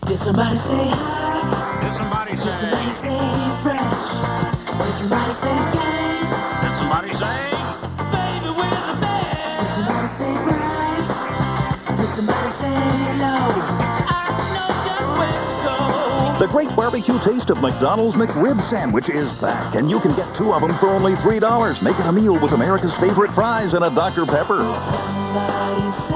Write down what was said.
Did somebody say hi? Did somebody Did say? somebody say fresh? Did somebody say taste? Did somebody say? Baby, we're the best. Did somebody say price? Did somebody say low? I know just where to go. The great barbecue taste of McDonald's McRib sandwich is back, and you can get 2 of them for only $3. Make it a meal with America's favorite fries and a Dr. Pepper. Somebody